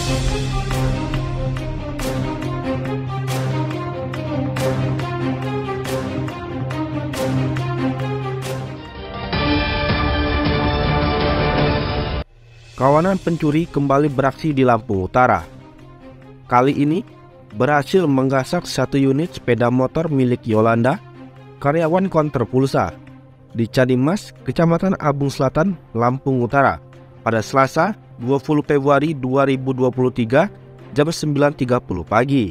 Kawanan pencuri kembali beraksi di Lampung Utara. Kali ini berhasil menggasak satu unit sepeda motor milik Yolanda, karyawan konter pulsa, di Cadimas, Kecamatan Abung Selatan, Lampung Utara, pada Selasa 20 Februari 2023 jam 9.30 pagi.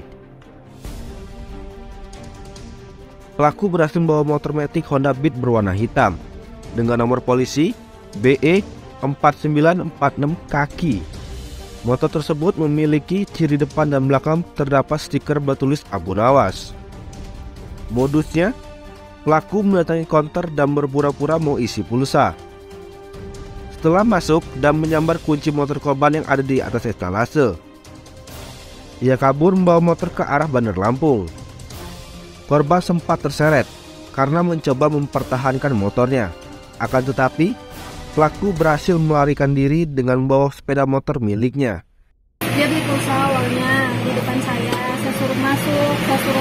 Pelaku berhasil membawa motor metik Honda Beat berwarna hitam dengan nomor polisi BE 4946 kaki. Motor tersebut memiliki ciri depan dan belakang terdapat stiker bertulis Abu Nawas. Modusnya, pelaku mendatangi konter dan berpura-pura mau isi pulsa. Setelah masuk dan menyambar kunci motor korban yang ada di atas etalase, ia kabur membawa motor ke arah Bandar Lampung. Korban sempat terseret karena mencoba mempertahankan motornya. Akan tetapi, pelaku berhasil melarikan diri dengan membawa sepeda motor miliknya. Dia beli pulsa awalnya di depan saya suruh masuk,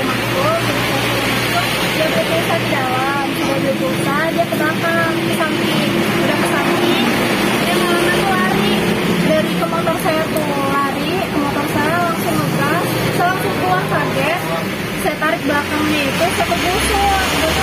dia beli pulsa di dalam, sudah beli pulsa, dia ke belakang, ke samping, udah ke samping, dia malah lari dari ke motor saya tuh, lari ke motor saya langsung ngegas, saya langsung keluar kaget, saya tarik belakangnya itu, saya kebusuk,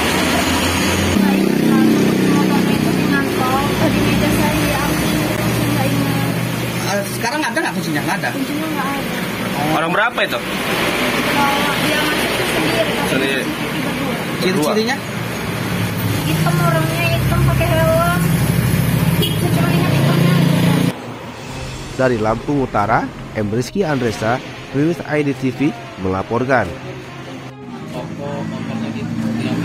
di meja saya diambil, nggak ingat. Sekarang ada nggak kuncinya? Nggak ada. Kuncinya nggak ada. Orang berapa itu? Kalau dia masuk sendiri. Sendiri. Ciri-cirinya? Hitam, orangnya hitam pakai helm. Saya cuma ingat hitamnya. Dari Lampung Utara, M. Rizky Andresa, Rilis ID TV melaporkan. Motornya gitu.